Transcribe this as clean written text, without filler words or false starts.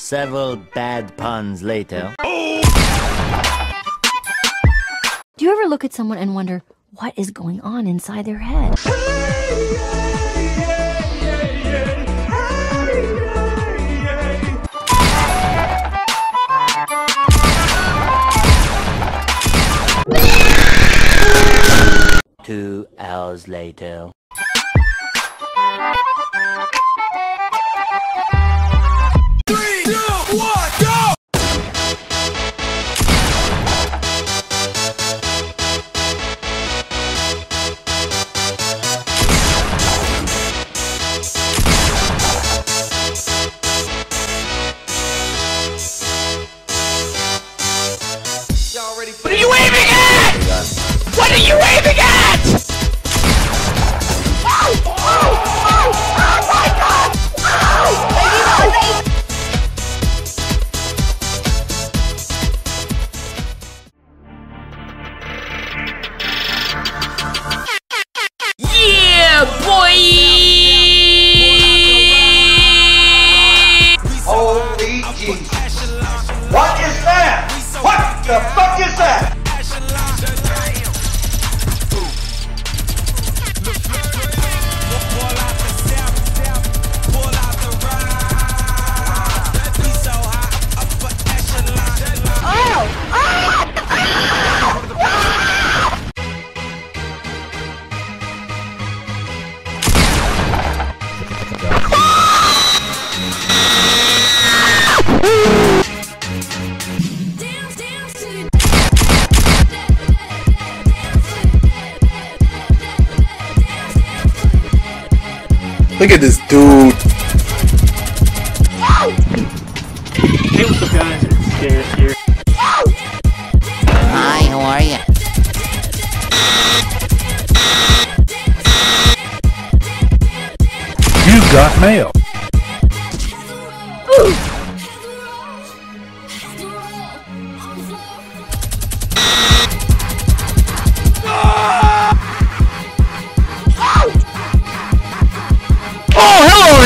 Several bad puns later. Do you ever look at someone and wonder what is going on inside their head? Two hours later. What are you aiming at? What are you aiming at? Oh! Oh! Oh! Oh my God! Yeah, boy! Holy Jesus! What is that? What the fuck is that? Look at this dude. Hey, what's up, guys? It's Scares here. Hi, how are you? You got mail. Oh, hello